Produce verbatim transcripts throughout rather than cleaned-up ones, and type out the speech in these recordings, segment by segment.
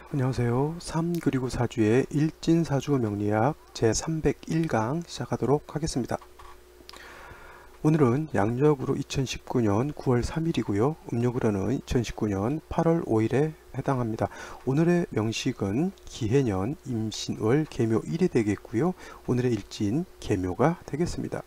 안녕하세요. 삼 그리고 사주의 일진사주 명리학 제삼백일 강 시작하도록 하겠습니다. 오늘은 양력으로 이천십구 년 구월 삼 일이고요. 음력으로는 이천십구 년 팔월 오 일에 해당합니다. 오늘의 명식은 기해년 임신월 계묘 일이 되겠고요. 오늘의 일진 계묘가 되겠습니다.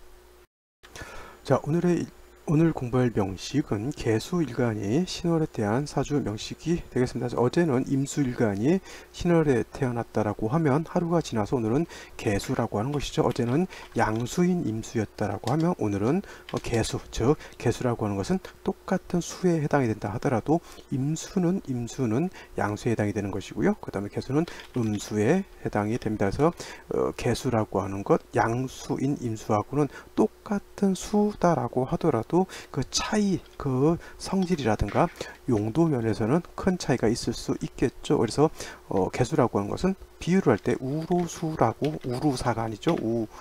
자, 오늘의 오늘 공부할 명식은 개수일간이 신월에 대한 사주 명식이 되겠습니다. 어제는 임수일간이 신월에 태어났다라고 하면 하루가 지나서 오늘은 개수라고 하는 것이죠. 어제는 양수인 임수였다라고 하면 오늘은 개수, 즉 개수라고 하는 것은 똑같은 수에 해당이 된다 하더라도 임수는 임수는 양수에 해당이 되는 것이고요. 그 다음에 개수는 음수에 해당이 됩니다. 그래서 어, 개수라고 하는 것, 양수인 임수하고는 똑같은 수다라고 하더라도 그 차이, 그 성질이라든가 용도 면에서는 큰 차이가 있을 수 있겠죠. 그래서 어, 개수라고 하는 것은 비유를 할 때 우로수라고, 우루사가 아니죠.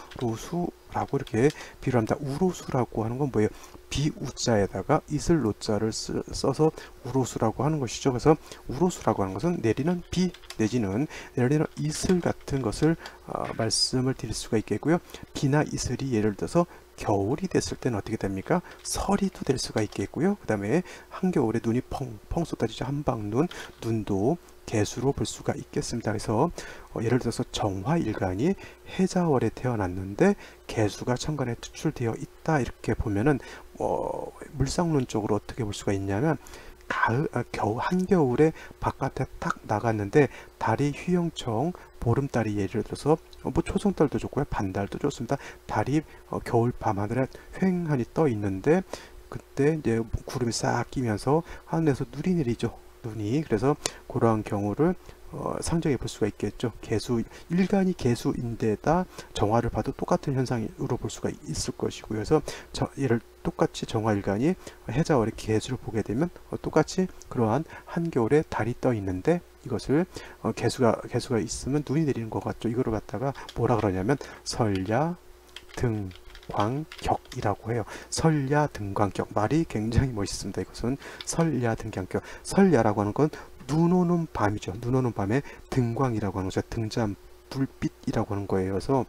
우로수라고 이렇게 비유를 합니다. 우로수라고 하는 건 뭐예요? 비우자에다가 이슬 노자를 쓰, 써서 우로수라고 하는 것이죠. 그래서 우로수라고 하는 것은 내리는 비 내지는 내리는 이슬 같은 것을 어, 말씀을 드릴 수가 있겠고요. 비나 이슬이 예를 들어서 겨울이 됐을 때는 어떻게 됩니까? 서리도 될 수가 있겠고요. 그 다음에 한겨울에 눈이 펑펑 쏟아지죠. 한방눈, 눈도 개수로 볼 수가 있겠습니다. 그래서 어, 예를 들어서 정화일간이 해자월에 태어났는데 개수가 천간에 투출되어 있다 이렇게 보면은 어, 물상론적으로 어떻게 볼 수가 있냐면 가을, 아, 겨우 한겨울에 바깥에 딱 나갔는데 달이 휘영청 보름달이 예를 들어서 어, 뭐 초승달도 좋고요, 반달도 좋습니다. 달이 어, 겨울 밤하늘에 휑하니 떠 있는데 그때 이제 구름이 싹 끼면서 하늘에서 눈이 내리죠. 눈이. 그래서 그러한 경우를 어, 상정해 볼 수가 있겠죠. 개수 일간이 개수인데다 정화를 봐도 똑같은 현상으로 볼 수가 있을 것이고요. 그래서 저, 예를 똑같이 정화일간이 해자월의 개수를 보게 되면 어, 똑같이 그러한 한겨울에 달이 떠 있는데 이것을 어, 개수가 개수가 있으면 눈이 내리는 것 같죠. 이거를 갖다가 뭐라 그러냐면 설야 등 광격이라고 해요. 설야 등광격, 말이 굉장히 멋있습니다. 이것은 설야 등광격. 설야라고 하는 건 눈 오는 밤이죠. 눈 오는 밤에 등광이라고 하는 거죠. 등잔 불빛이라고 하는 거예요. 그래서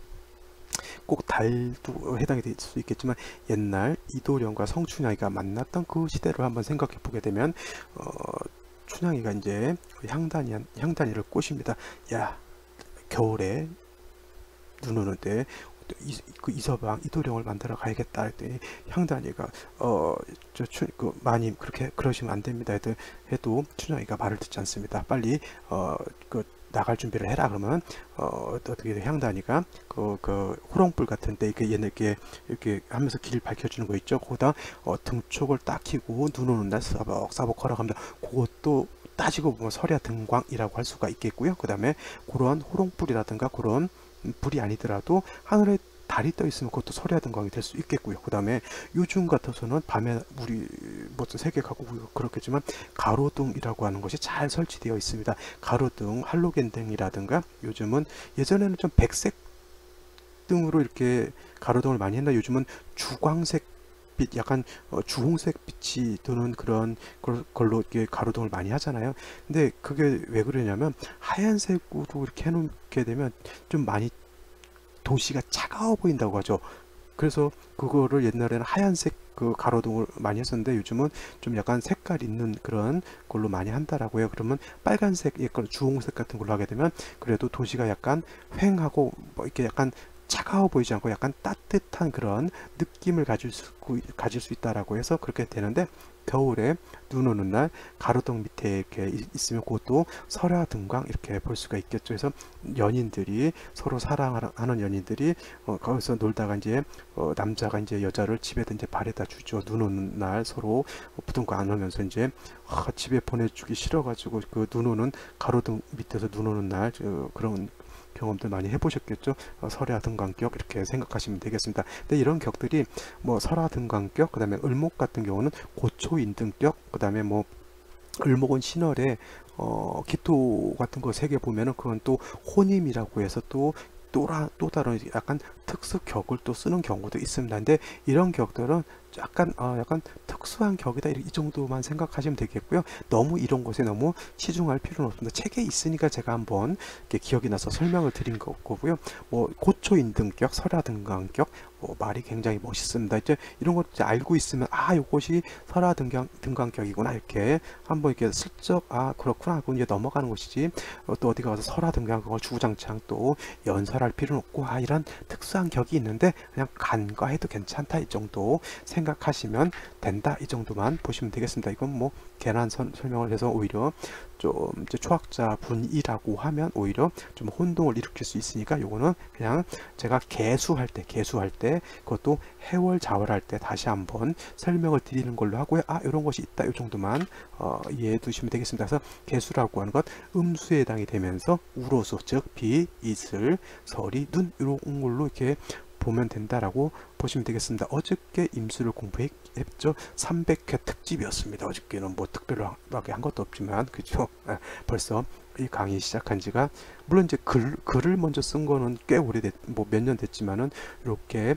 꼭 달도 해당이 될 수 있겠지만 옛날 이도령과 성춘향이가 만났던 그 시대를 한번 생각해 보게 되면 어, 춘향이가 이제 향단이 향단이를 꼬십니다. 야, 겨울에 눈 오는데 이, 그 이서방 이도령을 만들어 가야겠다 했더니 향단이가 어저그 마님 그렇게 그러시면 안 됩니다 해도, 해도 춘향이가 말을 듣지 않습니다. 빨리 어그 나갈 준비를 해라 그러면 어 어떻게 향단이가 그, 그 호롱불 같은데 이렇게 얘네 이렇게 이렇게 하면서 길을 밝혀주는 거 있죠. 거기다 어, 등촉을 딱 켜고 눈 오는 날 사벅사벅 걸어갑니다. 그것도 따지고 보면 설야 등광이라고 할 수가 있겠고요. 그 다음에 그러한 호롱불이라든가 그런 불이 아니더라도 하늘에 달이 떠 있으면 그것도 설야 등광이 될 수 있겠고요. 그 다음에 요즘 같아서는 밤에 우리 뭐 세계 가고 그렇겠지만 가로등이라고 하는 것이 잘 설치되어 있습니다. 가로등, 할로겐 등이라든가 요즘은 예전에는 좀 백색 등으로 이렇게 가로등을 많이 했나 요즘은 주광색 빛, 약간 어, 주홍색 빛이 도는 그런 걸로 이렇게 가로등을 많이 하잖아요. 근데 그게 왜 그러냐면 하얀색으로 이렇게 해놓게 되면 좀 많이 도시가 차가워 보인다고 하죠. 그래서 그거를 옛날에는 하얀색 그 가로등을 많이 했었는데 요즘은 좀 약간 색깔 있는 그런 걸로 많이 한다라고 해요. 그러면 빨간색, 약간 주홍색 같은 걸로 하게 되면 그래도 도시가 약간 휑하고 뭐 이렇게 약간 차가워 보이지 않고 약간 따뜻한 그런 느낌을 가질 수, 가질 수 있다라고 해서 그렇게 되는데 겨울에 눈 오는 날 가로등 밑에 이렇게 있으면 그것도 설야 등광 이렇게 볼 수가 있겠죠. 그래서 연인들이 서로 사랑하는 연인들이 어, 거기서 놀다가 이제 어, 남자가 이제 여자를 집에다 이제 바래다 주죠. 눈 오는 날 서로 부둥켜 안으면서 이제 아, 집에 보내주기 싫어가지고 그 눈 오는 가로등 밑에서 눈 오는 날 저, 그런 경험들 많이 해보셨겠죠. 어, 설야 등광격 이렇게 생각하시면 되겠습니다. 근데 이런 격들이 뭐 설화 등광격, 그 다음에 을목 같은 경우는 고초인등격, 그 다음에 뭐 을목은 신월에 어, 기토 같은 거 세 개 보면은 그건 또 혼임이라고 해서 또 또라, 또 다른 약간 특수 격을 또 쓰는 경우도 있습니다. 근데 이런 격들은 약간 어, 약간 특수한 격이다 이 정도만 생각하시면 되겠고요. 너무 이런 것에 너무 치중할 필요는 없습니다. 책에 있으니까 제가 한번 이렇게 기억이 나서 설명을 드린 거고요. 뭐 고초인 등격, 설화 등간격, 뭐 말이 굉장히 멋있습니다. 이제 이런 것 알고 있으면 아 요것이 설화 등간 등간격이구나 이렇게 한번 이렇게 슬쩍 아 그렇구나 하고 이제 넘어가는 것이지 어, 또 어디 가서 설화 등간격을 주구장창 또 연설할 필요는 없고 아 이런 특수한 격이 있는데 그냥 간과해도 괜찮다 이 정도 생각하시면 된다 이 정도만 보시면 되겠습니다. 이건 뭐 괜한 선, 설명을 해서 오히려 좀 이제 초학자 분이라고 하면 오히려 좀 혼동을 일으킬 수 있으니까 요거는 그냥 제가 개수할 때 개수할 때 그것도 해월 자월할 때 다시 한번 설명을 드리는 걸로 하고요. 아 이런 것이 있다 이 정도만 어, 이해해 두시면 되겠습니다. 그래서 개수라고 하는 것 음수에 해당이 되면서 우로수 즉 비, 이슬, 설이, 눈 이런 걸로 이렇게 보면 된다라고 보시면 되겠습니다. 어저께 임수를 공부했죠. 삼백 회 특집이었습니다. 어저께는 뭐 특별하게 한 것도 없지만 그죠. 아, 벌써 이 강의 시작한 지가 물론 이제 글, 글을 먼저 쓴 거는 꽤 오래됐 뭐 몇 년 됐지만은 이렇게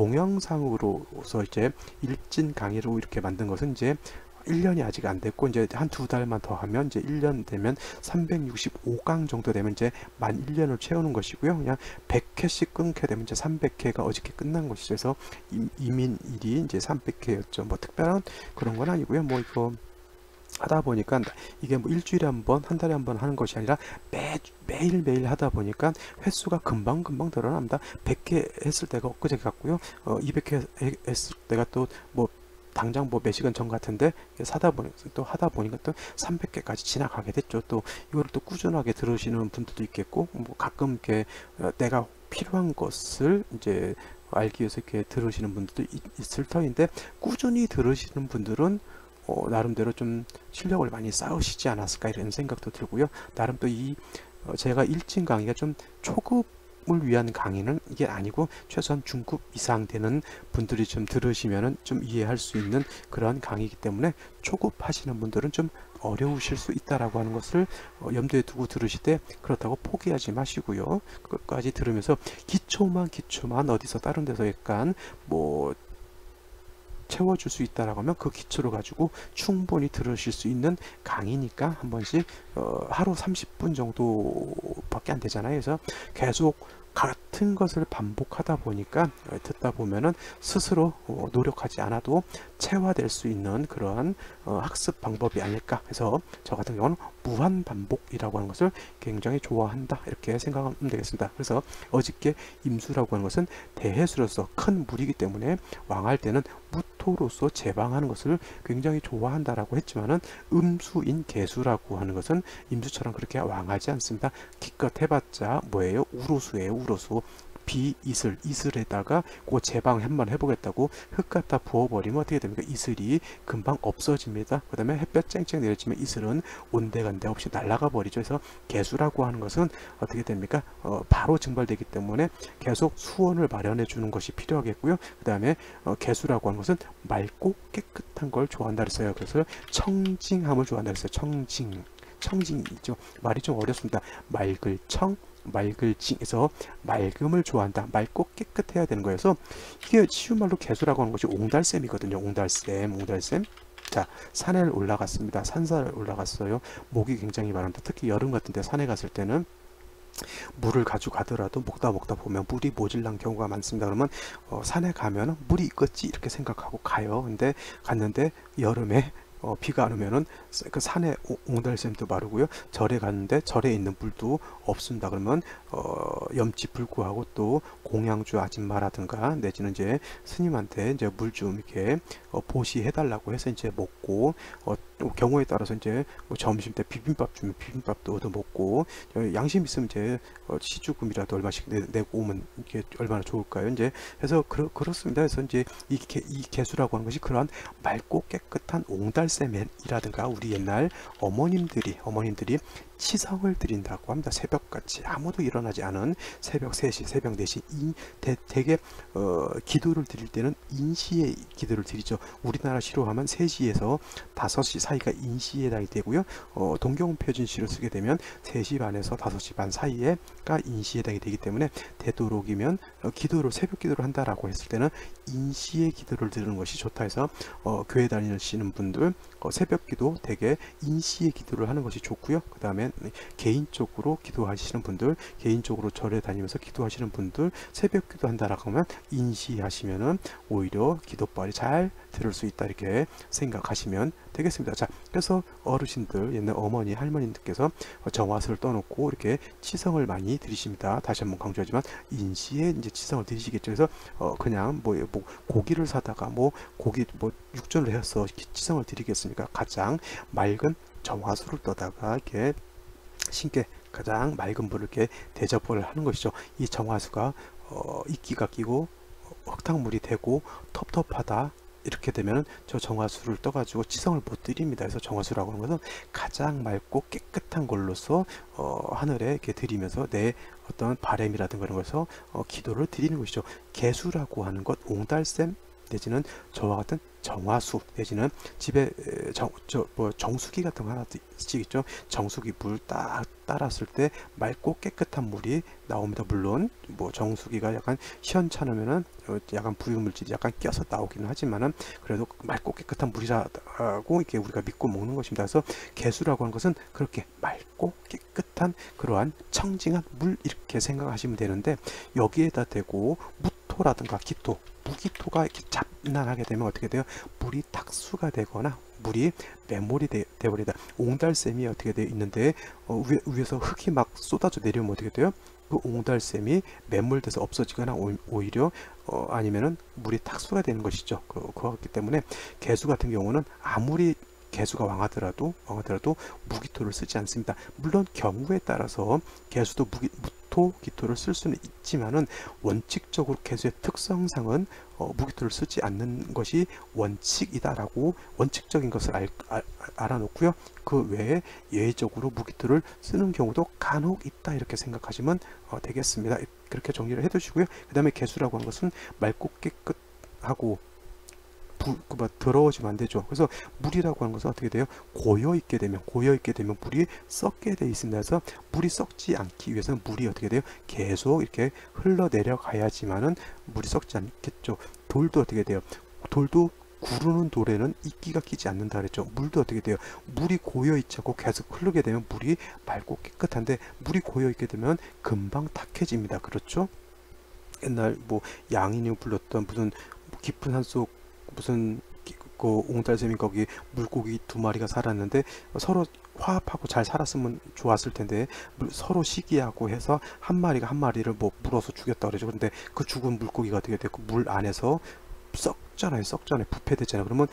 동영상으로서 이제 일진 강의로 이렇게 만든 것은 이제 일 년이 아직 안 됐고 이제 한 두 달만 더 하면 이제 일 년 되면 삼백육십오 강 정도 되면 이제 만 일 년을 채우는 것이고요. 그냥 백 회씩 끊게 되면 이제 삼백 회가 어저께 끝난 것이죠. 그래서 이민일이 이제 삼백 회였죠. 뭐 특별한 그런 건 아니고요. 뭐 이거 하다 보니까 이게 뭐 일주일에 한 번, 한 달에 한 번 하는 것이 아니라 매, 매일매일 하다 보니까 횟수가 금방금방 늘어납니다. 백 회 했을 때가 엊그제 같고요. 어, 이백 회 했을 때가 또 뭐 당장 뭐 몇 시간 전 같은데 사다 보니 또 하다 보니까 또 삼백 개까지 지나가게 됐죠. 또 이거를 또 꾸준하게 들으시는 분들도 있겠고 뭐 가끔 이렇게 내가 필요한 것을 이제 알기 위해서 이렇게 들으시는 분들도 있, 있을 터인데 꾸준히 들으시는 분들은 어, 나름대로 좀 실력을 많이 쌓으시지 않았을까 이런 생각도 들고요. 나름 또 이 어, 제가 일진 강의가 좀 초급 을 위한 강의는 이게 아니고 최소한 중급 이상 되는 분들이 좀 들으시면은 좀 이해할 수 있는 그런 강의이기 때문에 초급 하시는 분들은 좀 어려우실 수 있다라고 하는 것을 어, 염두에 두고 들으실 때 그렇다고 포기하지 마시고요. 그것까지 들으면서 기초만 기초만 어디서 다른 데서 약간 뭐 채워줄 수 있다라고 하면 그 기초를 가지고 충분히 들으실 수 있는 강의니까 한 번씩 어, 하루 삼십 분 정도밖에 안 되잖아요. 그래서 계속 같은 것을 반복하다 보니까 어, 듣다 보면은 스스로 어, 노력하지 않아도 체화될 수 있는 그러한 어, 학습 방법이 아닐까 해서 저 같은 경우는 무한 반복이라고 하는 것을 굉장히 좋아한다 이렇게 생각하면 되겠습니다. 그래서 어저께 임수라고 하는 것은 대해수로서 큰 물이기 때문에 왕할 때는 무토로서 제방하는 것을 굉장히 좋아한다라고 했지만은 음수인 개수라고 하는 것은 임수처럼 그렇게 왕하지 않습니다. 기껏 해봤자 뭐예요? 우로수예요. 우로수. 비, 이슬, 이슬에다가 그 제방 한번 해보겠다고 흙 갖다 부어버리면 어떻게 됩니까? 이슬이 금방 없어집니다. 그 다음에 햇볕 쨍쨍 내려지면 이슬은 온데간데 없이 날아가 버리죠. 그래서 개수라고 하는 것은 어떻게 됩니까? 어, 바로 증발되기 때문에 계속 수온을 마련해 주는 것이 필요하겠고요. 그 다음에 어, 개수라고 하는 것은 맑고 깨끗한 걸 좋아한다 그랬어요. 그래서 청징함을 좋아한다 그랬어요. 청징. 청징이죠. 말이 좀 어렵습니다. 맑을 청, 맑을 징에서 맑음을 좋아한다. 맑고 깨끗해야 되는 거여서 이게 쉬운 말로 개수라고 하는 것이 옹달샘이거든요. 옹달샘, 옹달샘. 자, 산에 올라갔습니다. 산사를 올라갔어요. 목이 굉장히 마릅니다. 특히 여름 같은 데 산에 갔을 때는 물을 가져가더라도 먹다 먹다 보면 물이 모질란 경우가 많습니다. 그러면 어, 산에 가면 물이 있겠지 이렇게 생각하고 가요. 근데 갔는데 여름에 어, 비가 안 오면은 그 산에 옹달샘도 마르고요. 절에 갔는데 절에 있는 물도 없습니다. 그러면 어, 염치 불구하고 또 공양주 아줌마라든가 내지는 이제 스님한테 이제 물 좀 이렇게 어, 보시해 달라고 해서 이제 먹고 어, 경우에 따라서 이제 뭐 점심 때 비빔밥 주면 비빔밥도 얻어 먹고 양심 있으면 이제 어, 시주금이라도 얼마씩 내, 내고 오면 이게 얼마나 좋을까요? 이제 그래서 그렇, 그렇습니다. 그래서 이제 이, 개, 이 개수라고 하는 것이 그러한 맑고 깨끗한 옹달샘이라든가 우리 옛날 어머님들이 어머님들이 치성을 드린다고 합니다. 새벽같이 아무도 일어나지 않은 새벽 세 시, 새벽 네 시 인, 대, 대개 어, 기도를 드릴 때는 인시에 기도를 드리죠. 우리나라 시로 하면 세 시에서 다섯 시 사이가 인시에 해당이 되고요. 어, 동경표준시로 쓰게 되면 세 시 반에서 다섯 시 반 사이에가 인시에 해당이 되기 때문에 되도록이면 어, 기도를 새벽 기도를 한다라고 했을 때는 인시에 기도를 드리는 것이 좋다 해서 어, 교회 다니시는 분들 어, 새벽 기도 대개 인시에 기도를 하는 것이 좋고요. 그 다음에 개인적으로 기도하시는 분들, 개인적으로 절에 다니면서 기도하시는 분들 새벽 기도한다라고 하면 인시하시면은 오히려 기도빨이 잘 들을 수 있다 이렇게 생각하시면 되겠습니다. 자, 그래서 어르신들, 옛날 어머니, 할머니들께서 정화수를 떠놓고 이렇게 치성을 많이 드리십니다. 다시 한번 강조하지만 인시에 이제 치성을 드리시겠죠. 그래서 어 그냥 뭐, 뭐 고기를 사다가 뭐 고기 뭐 육전을 해서 치성을 드리겠습니까? 가장 맑은 정화수를 떠다가 이렇게 신께 가장 맑은 물을 이렇게 대접을 하는 것이죠. 이 정화수가 어, 이끼가 끼고 흙탕물이 되고 텁텁하다 이렇게 되면 저 정화수를 떠가지고 치성을 못 드립니다. 그래서 정화수라고 하는 것은 가장 맑고 깨끗한 걸로서 어, 하늘에 이렇게 드리면서 내 어떤 바램이라든가 이런 것에서 어, 기도를 드리는 것이죠. 개수라고 하는 것, 옹달샘 내지는 저와 같은 정화수 내지는 집에 정, 저, 뭐 정수기 같은 거 하나 쓰시겠죠. 정수기 물 딱 따랐을 때 맑고 깨끗한 물이 나옵니다. 물론 뭐 정수기가 약간 시원찮으면은 약간 부유물질이 약간 껴서 나오기는 하지만은 그래도 맑고 깨끗한 물이라고 이렇게 우리가 믿고 먹는 것입니다. 그래서 개수라고 하는 것은 그렇게 맑고 깨끗한 그러한 청징한 물 이렇게 생각하시면 되는데 여기에다 대고 무토라든가 기토 무기토가 이렇게 잡난하게 되면 어떻게 돼요? 물이 탁수가 되거나 물이 매몰이 되, 되버리다. 옹달샘이 어떻게 되어 있는데 어, 위에, 위에서 흙이 막 쏟아져 내려오면 어떻게 돼요? 그 옹달샘이 매몰돼서 없어지거나 오, 오히려 어, 아니면은 물이 탁수가 되는 것이죠. 그, 그렇기 때문에 개수 같은 경우는 아무리 개수가 왕하더라도 왕하더라도 무기토를 쓰지 않습니다. 물론 경우에 따라서 개수도 무기, 무토 기토를 쓸 수는 있지만은 원칙적으로 개수의 특성상은 어, 무기토를 쓰지 않는 것이 원칙이다라고 원칙적인 것을 알, 알, 알아놓고요. 그 외에 예외적으로 무기토를 쓰는 경우도 간혹 있다 이렇게 생각하시면 어, 되겠습니다. 그렇게 정리를 해두시고요. 그 다음에 개수라고 하는 것은 맑고 깨끗하고 부, 그 뭐, 더러워지면 안 되죠. 그래서 물이라고 하는 것은 어떻게 돼요? 고여 있게 되면 고여 있게 되면 물이 썩게 돼 있습니다. 그래서 물이 썩지 않기 위해서는 물이 어떻게 돼요? 계속 이렇게 흘러 내려가야지만은 물이 썩지 않겠죠. 돌도 어떻게 돼요? 돌도 구르는 돌에는 이끼가 끼지 않는다 그랬죠. 물도 어떻게 돼요? 물이 고여 있지 않고 계속 흐르게 되면 물이 맑고 깨끗한데 물이 고여 있게 되면 금방 탁해집니다. 그렇죠? 옛날 뭐 양인이 불렀던 무슨 깊은 산속 무슨 그 옹달샘이 거기 물고기 두 마리가 살았는데 서로 화합하고 잘 살았으면 좋았을 텐데 서로 시기하고 해서 한 마리가 한 마리를 뭐 물어서 죽였다 그러죠. 근데 그 죽은 물고기가 어떻게 됐고 물 안에서 썩잖아요. 썩잖아요. 부패됐잖아요. 그러면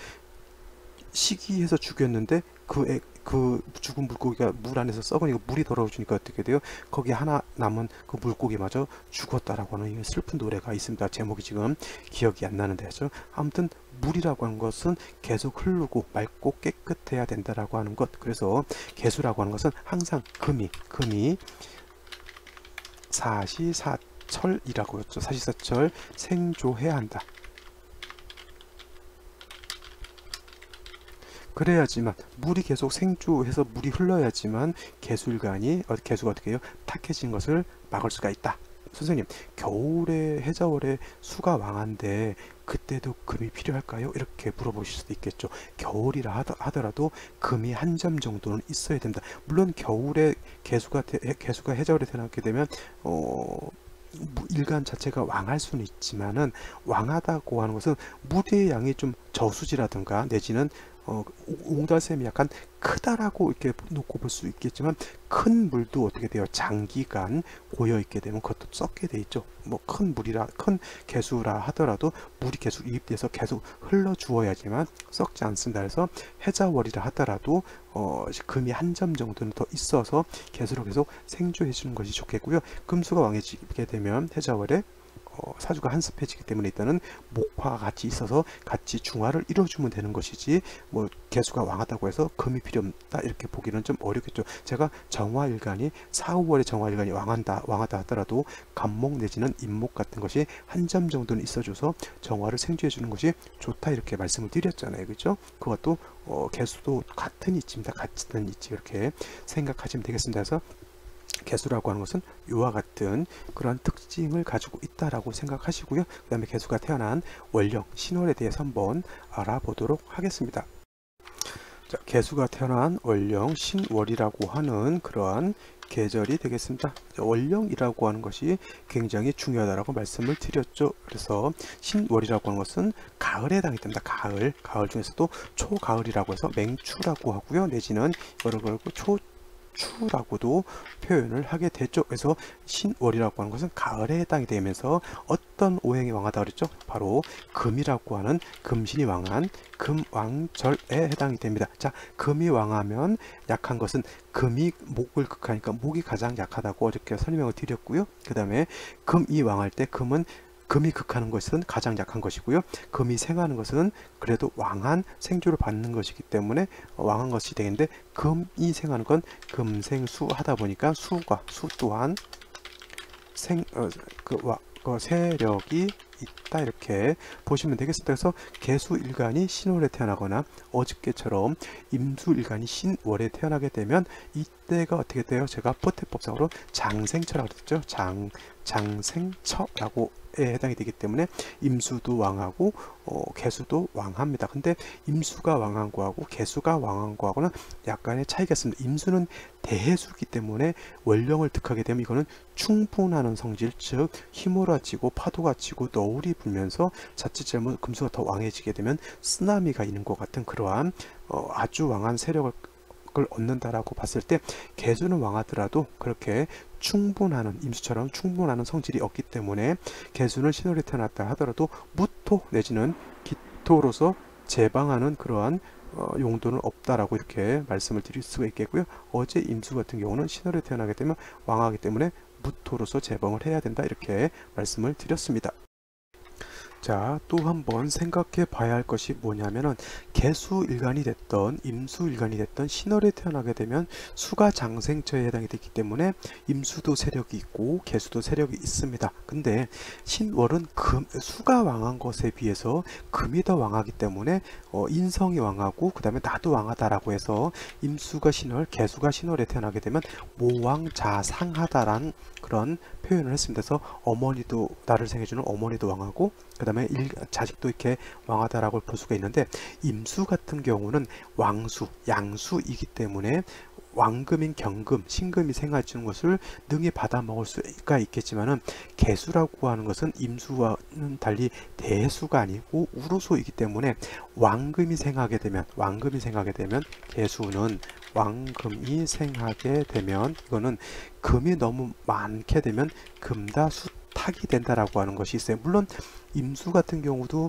시기해서 죽였는데 그, 애, 그 죽은 물고기가 물 안에서 썩으니까 물이 더러워지니까 어떻게 돼요? 거기 하나 남은 그 물고기마저 죽었다라고 하는 슬픈 노래가 있습니다. 제목이 지금 기억이 안 나는데 죠. 아무튼 물이라고 하는 것은 계속 흐르고 맑고 깨끗해야 된다라고 하는 것. 그래서 개수라고 하는 것은 항상 금이 금이 사시사철이라고 했죠. 사시사철 생조해야 한다. 그래야지만 물이 계속 생주해서 물이 흘러야지만 개수일간이 개수가 어떻게 해요? 탁해진 것을 막을 수가 있다. 선생님, 겨울에 해자월에 수가 왕한데 그때도 금이 필요할까요? 이렇게 물어보실 수도 있겠죠. 겨울이라 하더라도 금이 한 점 정도는 있어야 됩니다. 물론 겨울에 개수가 개수가 해자월에 태어나게 되면 어 일간 자체가 왕할 수는 있지만은 왕하다고 하는 것은 물의 양이 좀 저수지라든가 내지는 어, 옹달샘이 약간 크다라고 이렇게 놓고 볼 수 있겠지만 큰 물도 어떻게 돼요? 장기간 고여 있게 되면 그것도 썩게 돼 있죠. 뭐 큰 물이라 큰 개수라 하더라도 물이 계속 유입돼서 계속 흘러 주어야지만 썩지 않습니다. 그래서 해자월이라 하더라도 어, 금이 한 점 정도는 더 있어서 개수로 계속 생조해 주는 것이 좋겠고요. 금수가 왕해지게 되면 해자월에 어, 사주가 한습해지기 때문에 일단은 목화가 같이 있어서 같이 중화를 이루어주면 되는 것이지 뭐 개수가 왕하다고 해서 금이 필요 없다 이렇게 보기는 좀 어렵겠죠. 제가 정화일간이 사, 오월에 정화일간이 왕한다 왕하다 하더라도 간목 내지는 임목 같은 것이 한 점 정도는 있어줘서 정화를 생주해 주는 것이 좋다 이렇게 말씀을 드렸잖아요. 그죠? 그것도 어, 개수도 같은 이치입니다. 같은 이치 이렇게 생각하시면 되겠습니다. 그래서 개수라고 하는 것은 이와 같은 그런 특징을 가지고 있다라고 생각하시고요. 그 다음에 개수가 태어난 월령, 신월에 대해서 한번 알아보도록 하겠습니다. 자, 개수가 태어난 월령, 신월이라고 하는 그러한 계절이 되겠습니다. 월령이라고 하는 것이 굉장히 중요하다라고 말씀을 드렸죠. 그래서 신월이라고 하는 것은 가을에 해당이 됩니다. 가을, 가을 중에서도 초가을이라고 해서 맹추라고 하고요. 내지는 이거를 걸고 초 추라고도 표현을 하게 되죠. 그래서 신월이라고 하는 것은 가을에 해당이 되면서 어떤 오행이 왕하다 그랬죠? 바로 금이라고 하는 금신이 왕한 금왕절에 해당이 됩니다. 자, 금이 왕하면 약한 것은 금이 목을 극하니까 목이 가장 약하다고 어저께 설명을 드렸고요. 그 다음에 금이 왕할 때 금은 금이 극하는 것은 가장 약한 것이고요. 금이 생하는 것은 그래도 왕한 생주를 받는 것이기 때문에 왕한 것이 되겠는데 금이 생하는 건 금생수 하다 보니까 수가 수 또한 생, 어, 그, 와, 그 세력이 있다 이렇게 보시면 되겠습니다. 그래서 개수일간이 신월에 태어나거나 어저께처럼 임수일간이 신월에 태어나게 되면 이때가 어떻게 돼요? 제가 포태법상으로 장생처라고 그랬죠. 장, 장생처라고 에 해당이 되기 때문에 임수도 왕하고 어, 개수도 왕합니다. 근데 임수가 왕한 거하고 개수가 왕한 거하고는 약간의 차이가 있습니다. 임수는 대해수기 때문에 월령을 득하게 되면 이거는 충분하는 성질, 즉 휘몰아치고 파도가 치고 너울이 불면서 자칫 잘못 금수가 더 왕해지게 되면 쓰나미가 있는 것 같은 그러한 어, 아주 왕한 세력을 을 얻는다라고 봤을 때 개수는 왕하더라도 그렇게 충분하는 임수처럼 충분하는 성질이 없기 때문에 개수는 신월에 태어났다 하더라도 무토 내지는 기토로서 제방하는 그러한 어, 용도는 없다라고 이렇게 말씀을 드릴 수가 있겠고요. 어제 임수 같은 경우는 신월에 태어나게 되면 왕하기 때문에 무토로서 제방을 해야 된다 이렇게 말씀을 드렸습니다. 자, 또 한번 생각해 봐야 할 것이 뭐냐면은 개수일간이 됐던 임수일간이 됐던 신월에 태어나게 되면 수가 장생처에 해당이 되기 때문에 임수도 세력이 있고 개수도 세력이 있습니다. 근데 신월은 금, 수가 왕한 것에 비해서 금이 더 왕하기 때문에 어, 인성이 왕하고 그 다음에 나도 왕하다라고 해서 임수가 신월, 개수가 신월에 태어나게 되면 모왕자상하다라는 그런 표현을 했습니다. 그래서 어머니도 나를 생해주는 어머니도 왕하고 그 다음에 자식도 이렇게 왕하다라고 볼 수가 있는데 임수 같은 경우는 왕수, 양수이기 때문에 왕금인 경금, 신금이 생활해주는 것을 능히 받아 먹을 수가 있겠지만은 개수라고 하는 것은 임수와는 달리 대수가 아니고 우루소이기 때문에 왕금이 생하게 되면 왕금이 생하게 되면 개수는 왕금이 생하게 되면 이거는 금이 너무 많게 되면 금다수탁이 된다라고 하는 것이 있어요. 물론 임수 같은 경우도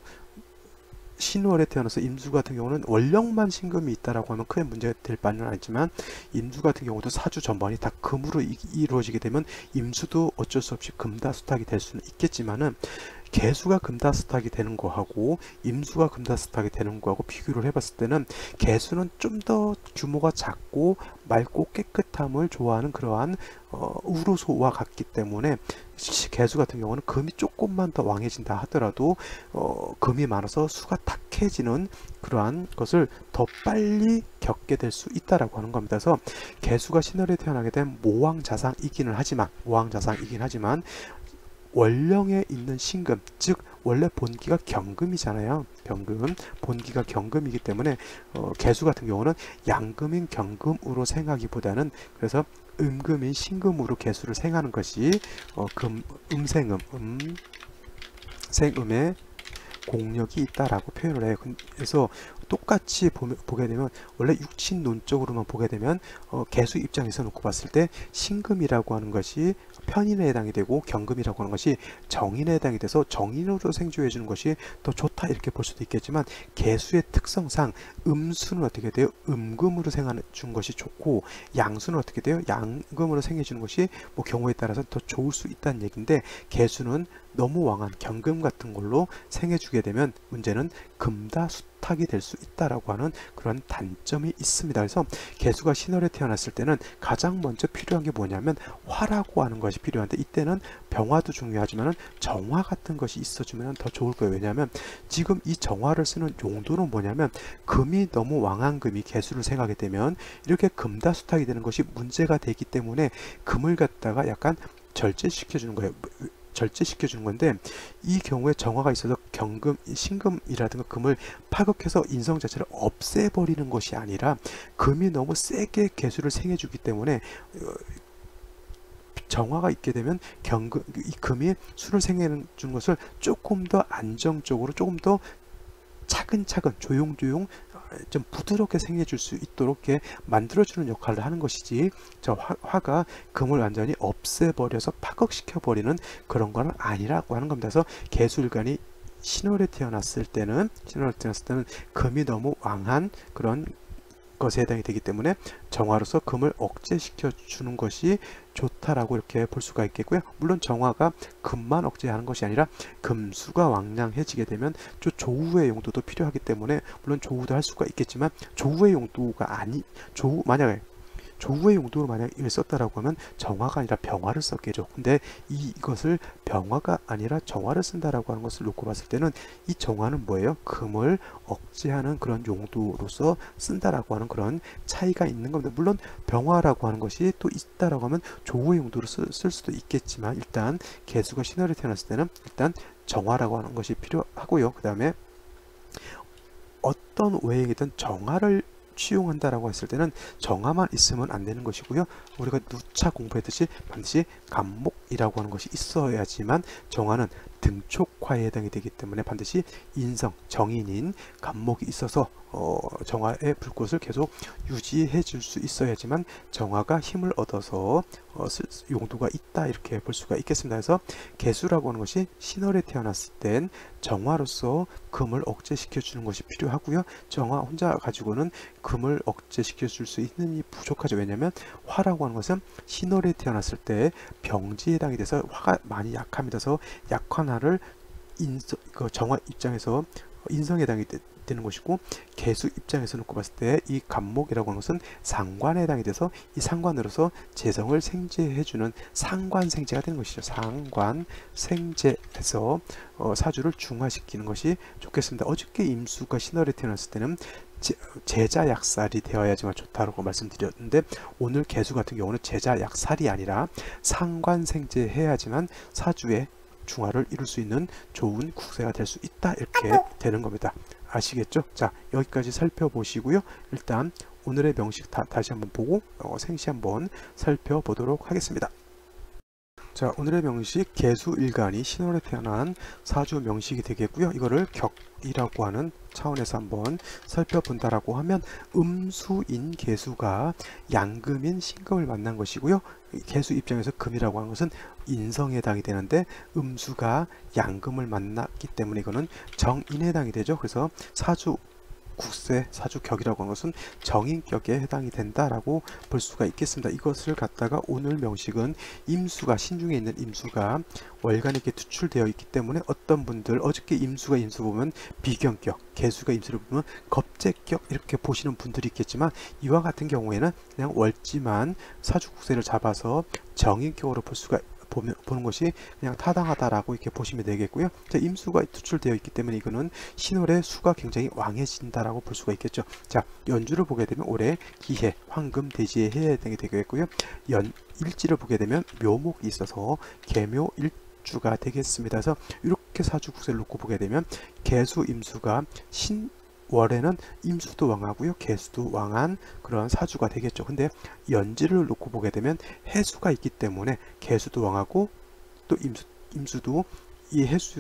신월에 태어나서 임수 같은 경우는 월령만 신금이 있다라고 하면 크게 문제가 될 바는 아니지만 임수 같은 경우도 사주 전반이 다 금으로 이, 이루어지게 되면 임수도 어쩔 수 없이 금다수탁이 될 수는 있겠지만은 개수가 금다수탁이 되는 거하고 임수가 금다수탁이 되는 거하고 비교를 해봤을 때는 개수는 좀 더 규모가 작고 맑고 깨끗함을 좋아하는 그러한 어, 우루소와 같기 때문에 개수 같은 경우는 금이 조금만 더 왕해진다 하더라도 어, 금이 많아서 수가 탁해지는 그러한 것을 더 빨리 겪게 될 수 있다라고 하는 겁니다. 그래서 개수가 신월에 태어나게 된 모왕자상이기는 하지만 모왕자상이긴 하지만 월령에 있는 신금, 즉 원래 본기가 경금이잖아요. 경금, 본기가 경금이기 때문에 어, 개수 같은 경우는 양금인 경금으로 생하기보다는 그래서 음금인 신금으로 개수를 생하는 것이 어, 금, 음생음, 음, 생음의 공력이 있다라고 표현을 해요. 그래서 똑같이 보면, 보게 되면 원래 육친론적으로만 보게 되면 어, 개수 입장에서 놓고 봤을 때 신금이라고 하는 것이 편인에 해당이 되고 경금이라고 하는 것이 정인에 해당이 돼서 정인으로 생주해 주는 것이 더 좋다 이렇게 볼 수도 있겠지만 개수의 특성상 음수는 어떻게 돼요? 음금으로 생해 준 것이 좋고 양수는 어떻게 돼요? 양금으로 생해 주는 것이 뭐 경우에 따라서 더 좋을 수 있다는 얘기인데 개수는 너무 왕한 경금 같은 걸로 생해 주게 되면 문제는 금다수탁이 될 수 있다라고 하는 그런 단점이 있습니다. 그래서 개수가 신월에 태어났을 때는 가장 먼저 필요한 게 뭐냐면 화라고 하는 것이 필요한데 이때는 병화도 중요하지만 정화 같은 것이 있어주면 더 좋을 거예요. 왜냐하면 지금 이 정화를 쓰는 용도는 뭐냐면 금이 너무 왕한 금이 개수를 생하게 되면 이렇게 금다수탁이 되는 것이 문제가 되기 때문에 금을 갖다가 약간 절제시켜 주는 거예요. 절제시켜 주는 건데 이 경우에 정화가 있어서 경금, 신금이라든가 금을 파극해서 인성 자체를 없애버리는 것이 아니라 금이 너무 세게 개수를 생해 주기 때문에 정화가 있게 되면 경금, 이 금이 수를 생해 주는 것을 조금 더 안정적으로 조금 더 차근차근 조용조용 좀 부드럽게 생해 줄 수 있도록 이렇게 만들어주는 역할을 하는 것이지 저 화, 화가 금을 완전히 없애버려서 파극시켜 버리는 그런 거는 아니라고 하는 겁니다. 그래서 개수일간이 신월에 태어났을 때는 신월에 태어났을 때는 금이 너무 왕한 그런 것에 해당이 되기 때문에 정화로서 금을 억제시켜 주는 것이 좋다라고 이렇게 볼 수가 있겠고요. 물론 정화가 금만 억제하는 것이 아니라 금수가 왕량해지게 되면 저 조우의 용도도 필요하기 때문에 물론 조우도 할 수가 있겠지만 조우의 용도가 아니 조우 만약에 조우의 용도로 만약 이걸 썼다라고 하면 정화가 아니라 병화를 썼겠죠. 근데 이, 이것을 병화가 아니라 정화를 쓴다라고 하는 것을 놓고 봤을 때는 이 정화는 뭐예요? 금을 억제하는 그런 용도로서 쓴다라고 하는 그런 차이가 있는 겁니다. 물론 병화라고 하는 것이 또 있다라고 하면 조우의 용도로 쓸, 쓸 수도 있겠지만 일단 개수가 신월에 태어났을 때는 일단 정화라고 하는 것이 필요하고요. 그 다음에 어떤 오행이든 정화를 취용한다라고 했을 때는 정화만 있으면 안 되는 것이고요. 우리가 누차 공부했듯이 반드시 간목이라고 하는 것이 있어야지만 정화는 등촉화에 해당이 되기 때문에 반드시 인성, 정인인 간목이 있어서 어, 정화의 불꽃을 계속 유지해 줄 수 있어야지만 정화가 힘을 얻어서 어, 용도가 있다 이렇게 볼 수가 있겠습니다. 그래서 개수라고 하는 것이 신월에 태어났을 땐 정화로서 금을 억제시켜 주는 것이 필요하고요. 정화 혼자 가지고는 금을 억제시켜 줄 수 있는 이 부족하죠. 왜냐하면 화라고 하는 것은 신월에 태어났을 때 병지에 해당이 돼서 화가 많이 약합니다. 그래서 약한 화를 인성, 그 정화 입장에서 인성에 해당이 되, 되는 것이고 개수 입장에서 놓고 봤을 때 이 간목이라고 하는 것은 상관에 해당이 돼서 이 상관으로서 재성을 생재해주는 상관생재가 되는 것이죠. 상관생재해서 어, 사주를 중화시키는 것이 좋겠습니다. 어저께 임수가 신월에 태어났을 때는 제자약살이 되어야지만 좋다고 말씀드렸는데 오늘 개수 같은 경우는 제자약살이 아니라 상관생재 해야지만 사주에 중화를 이룰 수 있는 좋은 국세가 될 수 있다 이렇게 되는 겁니다. 아시겠죠? 자, 여기까지 살펴보시고요. 일단 오늘의 명식 다, 다시 한번 보고 어, 생시 한번 살펴보도록 하겠습니다. 자, 오늘의 명식 개수일간이 신월에 태어난 사주 명식이 되겠고요. 이거를 격이라고 하는 차원에서 한번 살펴본다라고 하면 음수인 개수가 양금인 신금을 만난 것이고요. 개수 입장에서 금이라고 하는 것은 인성에 해당이 되는데 음수가 양금을 만났기 때문에 이거는 정인에 해당이 되죠. 그래서 사주 국세, 사주격이라고 하는 것은 정인격에 해당이 된다라고 볼 수가 있겠습니다. 이것을 갖다가 오늘 명식은 임수가 신중에 있는 임수가 월간에게 투출되어 있기 때문에 어떤 분들 어저께 임수가 임수 보면 비견격, 개수가 임수를 보면 겁재격 이렇게 보시는 분들이 있겠지만 이와 같은 경우에는 그냥 월지만 사주국세를 잡아서 정인격으로 볼 수가 보면, 보는 것이 그냥 타당하다라고 이렇게 보시면 되겠고요. 자, 임수가 투출되어 있기 때문에 이거는 신월의 수가 굉장히 왕해진다라고 볼 수가 있겠죠. 자, 연주를 보게 되면 올해 기해, 황금, 대지의 해에 해당이 되겠고요. 연 일지를 보게 되면 묘목이 있어서 계묘 일 주가 되겠습니다. 그래서 이렇게 사주국세를 놓고 보게 되면 개수 임수가 신 월에는 임수도 왕하고요. 개수도 왕한 그런 사주가 되겠죠. 근데 연지를 놓고 보게 되면 해수가 있기 때문에 개수도 왕하고 또 임수, 임수도 이 해수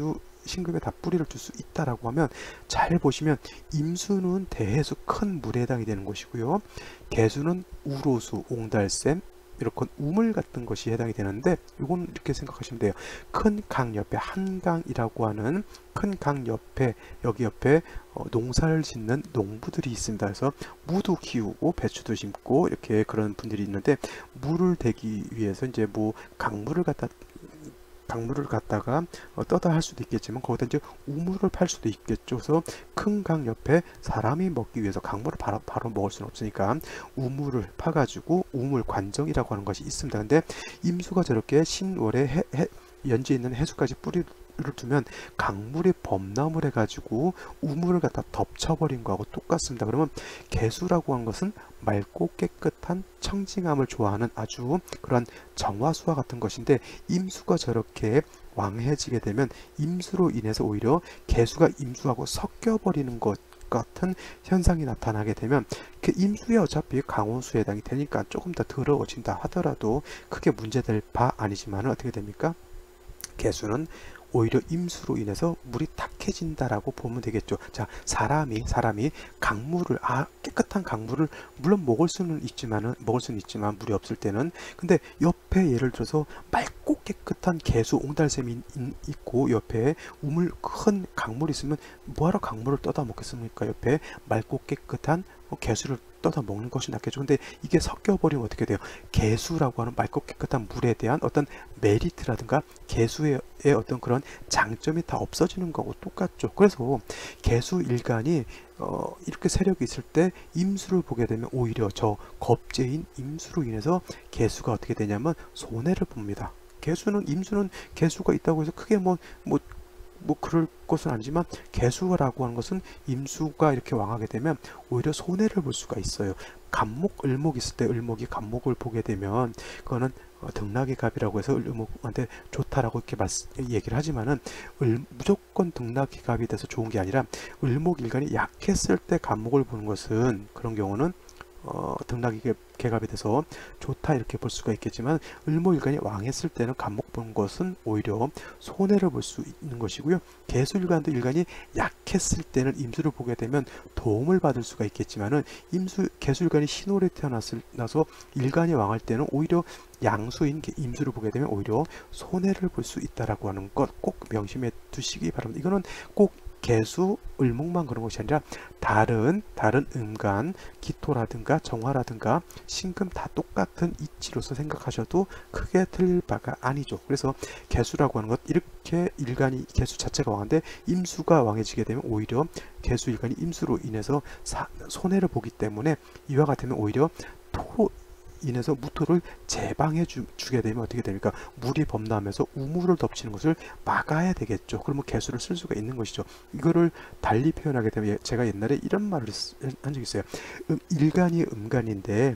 신금에 다 뿌리를 둘 수 있다라고 하면 잘 보시면 임수는 대해수 큰 물에 해당이 되는 것이고요. 개수는 우로수, 옹달샘, 이렇게 우물 같은 것이 해당이 되는데 이건 이렇게 생각하시면 돼요. 큰 강 옆에 한강이라고 하는 큰 강 옆에 여기 옆에 어, 농사를 짓는 농부들이 있습니다. 그래서 무도 키우고 배추도 심고 이렇게 그런 분들이 있는데 물을 대기 위해서 이제 뭐 강물을 갖다 강물을 갖다가 어, 떠다 할 수도 있겠지만 거기다 이제 우물을 팔 수도 있겠죠. 그래서 큰 강 옆에 사람이 먹기 위해서 강물을 바로, 바로 먹을 수는 없으니까 우물을 파가지고 우물 관정이라고 하는 것이 있습니다. 근데 임수가 저렇게 신월에 해, 해, 연지에 있는 해수까지 뿌리를 두면 강물이 범람을 해가지고 우물을 갖다 덮쳐버린 거하고 똑같습니다. 그러면 개수라고 하는 것은 맑고 깨끗한 청징함을 좋아하는 아주 그런 정화수와 같은 것인데 임수가 저렇게 왕해지게 되면 임수로 인해서 오히려 개수가 임수하고 섞여버리는 것 같은 현상이 나타나게 되면 그 임수에 어차피 강원수에 해당이 되니까 조금 더 더러워진다 하더라도 크게 문제될 바 아니지만 어떻게 됩니까? 개수는 오히려 임수로 인해서 물이 탁해진다라고 보면 되겠죠. 자, 사람이 사람이 강물을 아 깨끗한 강물을 물론 먹을 수는 있지만은 먹을 수는 있지만 물이 없을 때는 근데 옆에 예를 들어서 맑고 깨끗한 개수 옹달샘이 있고 옆에 우물 큰 강물이 있으면 뭐하러 강물을 떠다 먹겠습니까? 옆에 맑고 깨끗한 개수를 떠다 먹는 것이 낫겠죠. 근데 이게 섞여버리면 어떻게 돼요? 개수라고 하는 맑고 깨끗한 물에 대한 어떤 메리트라든가 개수의 어떤 그런 장점이 다 없어지는 거하고 똑같죠. 그래서 개수일간이 어, 이렇게 세력이 있을 때 임수를 보게 되면 오히려 저 겁재인 임수로 인해서 개수가 어떻게 되냐면 손해를 봅니다. 개수는 임수는 개수가 있다고 해서 크게 뭐 뭐 뭐 그럴 것은 아니지만 개수라고 하는 것은 임수가 이렇게 왕하게 되면 오히려 손해를 볼 수가 있어요. 갑목, 을목 있을 때 을목이 갑목을 보게 되면 그거는 등락의 갑이라고 해서 을목한테 좋다라고 이렇게 말씀, 얘기를 하지만은 을, 무조건 등락의 갑이 돼서 좋은 게 아니라 을목일간이 약했을 때 갑목을 보는 것은 그런 경우는 어, 등락이 개갑이 돼서 좋다 이렇게 볼 수가 있겠지만 을목일간이 왕했을 때는 갑목 보는 것은 오히려 손해를 볼 수 있는 것이고요. 개수일간도 일간이 약했을 때는 임수를 보게 되면 도움을 받을 수가 있겠지만은 임수 개수일간이 신월에 태어났을 나서 일간이 왕할 때는 오히려 양수인 임수를 보게 되면 오히려 손해를 볼 수 있다라고 하는 것 꼭 명심해 두시기 바랍니다. 이거는 꼭 개수, 을목만 그런 것이 아니라 다른 다른 음간, 기토라든가 정화라든가 신금 다 똑같은 이치로서 생각하셔도 크게 틀릴 바가 아니죠. 그래서 개수라고 하는 것 이렇게 일간이 개수 자체가 왕한데 임수가 왕해지게 되면 오히려 개수 일간이 임수로 인해서 사, 손해를 보기 때문에 이와 같으면 오히려 토로 인해서 무토를 제방해 주, 주게 되면 어떻게 됩니까? 물이 범람하면서 우물을 덮치는 것을 막아야 되겠죠. 그러면 개수를 쓸 수가 있는 것이죠. 이거를 달리 표현하게 되면 제가 옛날에 이런 말을 한 적이 있어요. 음, 일간이 음간인데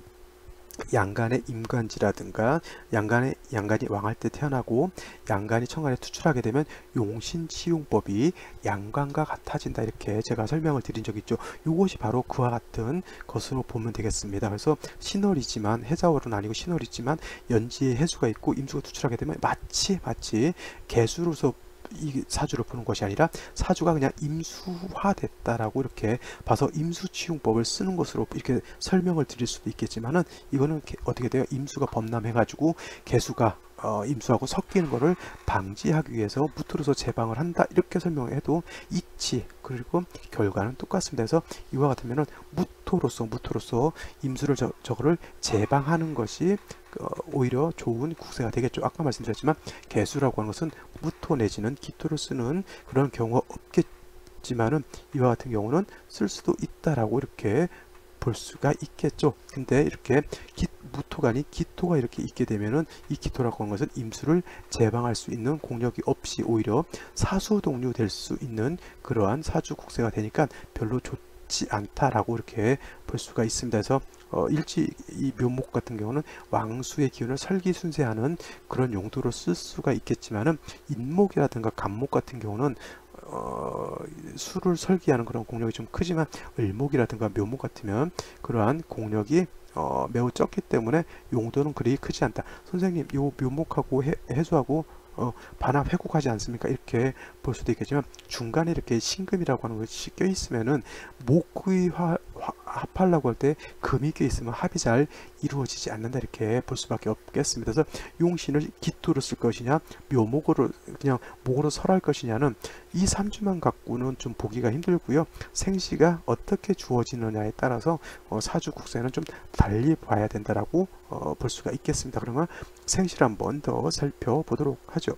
양간의 임간지라든가 양간의 양간이 왕할 때 태어나고 양간이 천간에 투출하게 되면 용신치용법이 양간과 같아진다 이렇게 제가 설명을 드린 적이 있죠. 이것이 바로 그와 같은 것으로 보면 되겠습니다. 그래서 신월이지만 해자월은 아니고 신월이지만 연지에 해수가 있고 임수가 투출하게 되면 마치 마치 개수로서 이 사주를 보는 것이 아니라 사주가 그냥 임수화됐다라고 이렇게 봐서 임수치용법을 쓰는 것으로 이렇게 설명을 드릴 수도 있겠지만은 이거는 어떻게 돼요? 임수가 범람해 가지고 개수가 어, 임수하고 섞이는 것을 방지하기 위해서 무토로서 제방을 한다 이렇게 설명해도 이치 그리고 결과는 똑같습니다. 그래서 이와 같으면은 무토로서 무토로서 임수를 저, 저거를 제방하는 것이 어, 오히려 좋은 국세가 되겠죠. 아까 말씀드렸지만 개수라고 하는 것은 무토 내지는 기토를 쓰는 그런 경우가 없겠지만은 이와 같은 경우는 쓸 수도 있다라고 이렇게 볼 수가 있겠죠. 근데 이렇게 기, 무토가 아닌 기토가 이렇게 있게 되면은 이 기토라고 하는 것은 임수를 제방할 수 있는 공력이 없이 오히려 사수동류 될 수 있는 그러한 사주 국세가 되니까 별로 좋지 않다라고 이렇게 볼 수가 있습니다. 그래서 어, 일지 이 묘목 같은 경우는 왕수의 기운을 설기순세하는 그런 용도로 쓸 수가 있겠지만은 인목이라든가 간목 같은 경우는 어, 수를 설계하는 그런 공력이 좀 크지만 을목이라든가 묘목 같으면 그러한 공력이 어, 매우 적기 때문에 용도는 그리 크지 않다. 선생님, 요 묘목하고 해, 해수하고 어, 반합 회곡하지 않습니까? 이렇게 볼 수도 있겠지만 중간에 이렇게 신금이라고 하는 것이 껴 있으면은 목의 화, 화, 합하려고 할 때 금이 껴 있으면 합이 잘 이루어지지 않는다 이렇게 볼 수밖에 없겠습니다. 그래서 용신을 기토로 쓸 것이냐 묘목으로 그냥 목으로 설할 것이냐는 이 삼 주만 갖고는 좀 보기가 힘들고요. 생시가 어떻게 주어지느냐에 따라서 어, 사주 국세는 좀 달리 봐야 된다라고 어, 볼 수가 있겠습니다. 그러면 생시를 한번 더 살펴보도록 하죠.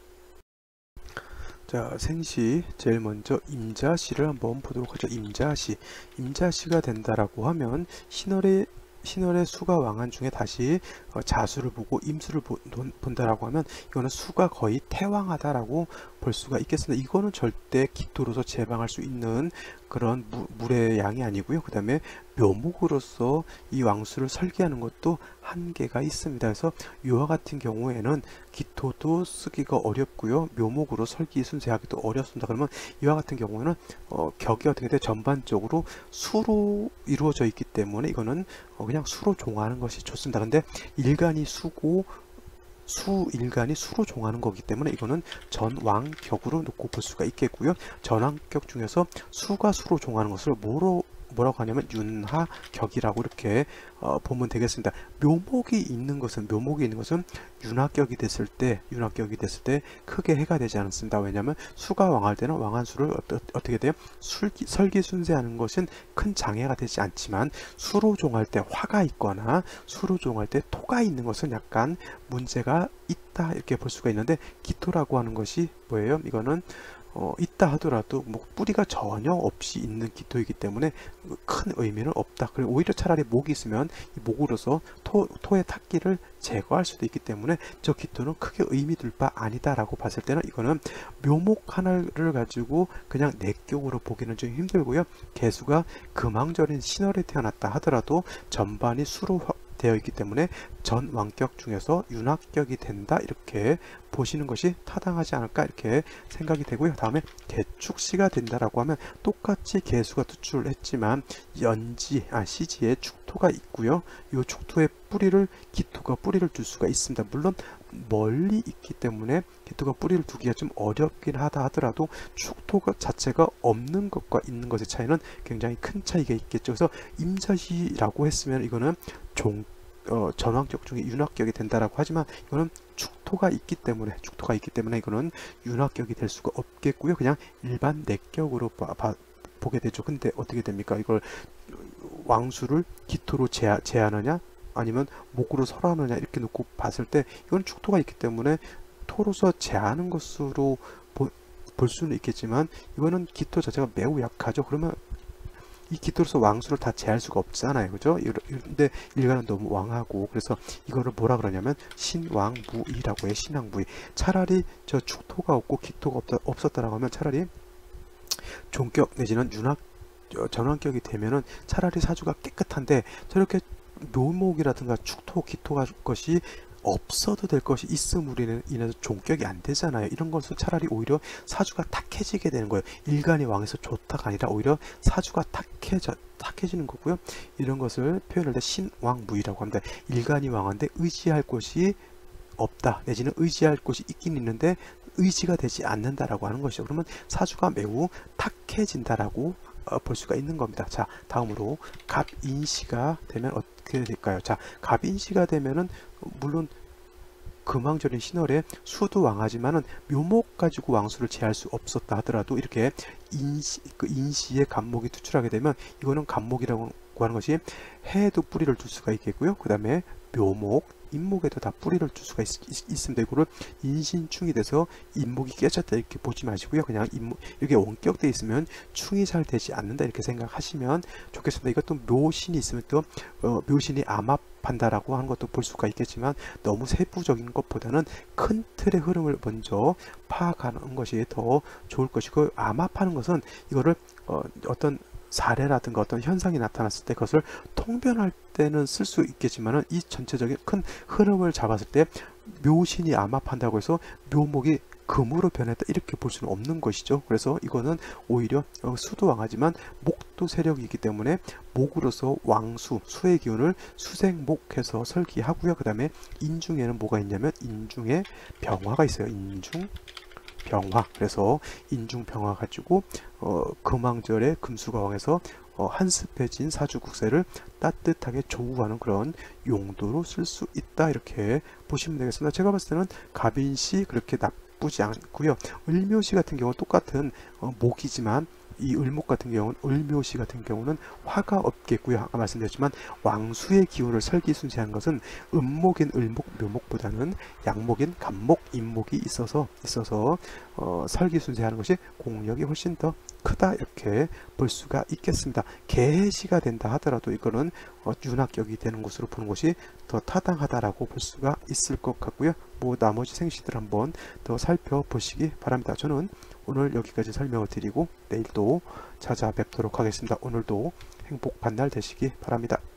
자, 생시 제일 먼저 임자시를 한번 보도록 하죠. 임자시, 임자시가 된다라고 하면 신월의 신월의 수가 왕한 중에 다시 어, 자수를 보고 임수를 보, 본다라고 하면 이거는 수가 거의 태왕하다라고 볼 수가 있겠습니다. 이거는 절대 기토로서 제방할 수 있는 그런 무, 물의 양이 아니고요. 그 다음에 묘목으로서 이 왕수를 설계하는 것도 한계가 있습니다. 그래서 이와 같은 경우에는 기토도 쓰기가 어렵고요. 묘목으로 설기 순세하기도 어렵습니다. 그러면 이와 같은 경우에는 어, 격이 어떻게 돼? 전반적으로 수로 이루어져 있기 때문에 이거는 어, 그냥 수로 종하는 것이 좋습니다. 근데 일간이 수고 수 일간이 수로 종하는 거기 때문에 이거는 전왕격으로 놓고 볼 수가 있겠고요. 전왕격 중에서 수가 수로 종하는 것을 뭐로 뭐라고 하냐면 윤하격이라고 이렇게 어, 보면 되겠습니다. 묘목이 있는 것은 묘목이 있는 것은 윤하격이 됐을 때 윤하격이 됐을 때 크게 해가 되지 않습니다. 왜냐하면 수가 왕할 때는 왕한 수를 어떠, 어떻게 돼요? 술기, 설기순세하는 것은 큰 장애가 되지 않지만 수로 종할 때 화가 있거나 수로 종할 때 토가 있는 것은 약간 문제가 있다 이렇게 볼 수가 있는데 기토라고 하는 것이 뭐예요? 이거는 어, 있다 하더라도 뭐 뿌리가 전혀 없이 있는 기토이기 때문에 큰 의미는 없다. 그리고 오히려 차라리 목이 있으면 이 목으로서 토, 토의 탁기를 제거할 수도 있기 때문에 저 기토는 크게 의미 둘 바 아니다라고 봤을 때는 이거는 묘목 하나를 가지고 그냥 내격으로 보기는 좀 힘들고요. 개수가 금왕절인 신월에 태어났다 하더라도 전반이 수로 되어 있기 때문에 전 왕격 중에서 윤합격이 된다 이렇게 보시는 것이 타당하지 않을까 이렇게 생각이 되고요. 다음에 개축시가 된다라고 하면 똑같이 개수가 투출을 했지만 연지 아 시지에 축토가 있고요. 이 축토에 뿌리를 기토가 뿌리를 둘 수가 있습니다. 물론 멀리 있기 때문에 기토가 뿌리를 두기가 좀 어렵긴 하다 하더라도 축토가 자체가 없는 것과 있는 것의 차이는 굉장히 큰 차이가 있겠죠. 그래서 임자시라고 했으면 이거는 종 어, 전왕격 중에 윤합격이 된다라고 하지만 이거는 축토가 있기 때문에 축토가 있기 때문에 이거는 윤합격이 될 수가 없겠고요. 그냥 일반 내격으로 봐, 봐, 보게 되죠. 근데 어떻게 됩니까? 이걸 왕수를 기토로 제, 제하느냐 아니면 목으로 설하느냐 이렇게 놓고 봤을 때 이건 축토가 있기 때문에 토로서 제하는 것으로 보, 볼 수는 있겠지만 이거는 기토 자체가 매우 약하죠. 그러면 이 기토로서 왕수를 다 제할 수가 없잖아요. 그죠? 근데 일간은 너무 왕하고 그래서 이거를 뭐라 그러냐면 신왕무이라고 해요. 신왕무이. 차라리 저 축토가 없고 기토가 없다, 없었다라고 하면 차라리 종격 내지는 윤학 전왕격이 되면은 차라리 사주가 깨끗한데 저렇게 묘목이라든가 축토 기토가 것이 없어도 될 것이 있음으로 인해서 종격이 안 되잖아요. 이런 것은 차라리 오히려 사주가 탁해지게 되는 거예요. 일간이 왕에서 좋다가 아니라 오히려 사주가 탁해져, 탁해지는 거고요. 이런 것을 표현할 때 신왕무이라고 합니다. 일간이 왕한데 의지할 곳이 없다 내지는 의지할 곳이 있긴 있는데 의지가 되지 않는다라고 하는 것이죠. 그러면 사주가 매우 탁해진다라고 어, 볼 수가 있는 겁니다. 자, 다음으로 갑인시가 되면 어떻게 될까요? 자, 갑인시가 되면은 물론 금왕절인 신월에 수도 왕하지만은 묘목 가지고 왕수를 제할 수 없었다 하더라도 이렇게 인시, 그 인시의 간목이 투출하게 되면 이거는 간목이라고 하는 것이 해에도 뿌리를 둘 수가 있겠고요. 그 다음에 묘목, 인목에도 다 뿌리를 둘 수가 있, 있, 있습니다. 이거를 인신충이 돼서 인목이 깨졌다 이렇게 보지 마시고요. 그냥 인목, 이렇게 원격되어 있으면 충이 잘 되지 않는다 이렇게 생각하시면 좋겠습니다. 이것도 묘신이 있으면 또 어, 묘신이 암합한다라고 하는 것도 볼 수가 있겠지만 너무 세부적인 것보다는 큰 틀의 흐름을 먼저 파악하는 것이 더 좋을 것이고 암합하는 것은 이거를 어, 어떤 사례라든가 어떤 현상이 나타났을 때 그것을 통변할 때는 쓸 수 있겠지만은 이 전체적인 큰 흐름을 잡았을 때 묘신이 암합한다고 해서 묘목이 금으로 변했다 이렇게 볼 수는 없는 것이죠. 그래서 이거는 오히려 어, 수도왕하지만 목도 세력이기 때문에 목으로서 왕수, 수의 기운을 수생목해서 설기하고요. 그 다음에 인중에는 뭐가 있냐면 인중에 병화가 있어요. 인중 병화. 그래서 인중 병화 가지고 어, 금왕절에 금수가 왕해서 어, 한습해진 사주국세를 따뜻하게 조우하는 그런 용도로 쓸 수 있다 이렇게 보시면 되겠습니다. 제가 봤을 때는 갑인시 그렇게 나쁘지 않고요. 을묘시 같은 경우 똑같은 어, 목이지만 이 을목 같은 경우는 을묘시 같은 경우는 화가 없겠고요. 아까 말씀드렸지만 왕수의 기운을 설기순세한 것은 음목인 을목 묘목보다는 양목인 갑목 임목이 있어서 있어서 어, 설기순세하는 것이 공력이 훨씬 더 크다 이렇게 볼 수가 있겠습니다. 개해시가 된다 하더라도 이거는 어, 윤학격이 되는 것으로 보는 것이 더 타당하다라고 볼 수가 있을 것 같고요. 뭐 나머지 생시들 한번 더 살펴보시기 바랍니다. 저는 오늘 여기까지 설명을 드리고 내일 또 찾아뵙도록 하겠습니다. 오늘도 행복 반날 되시기 바랍니다.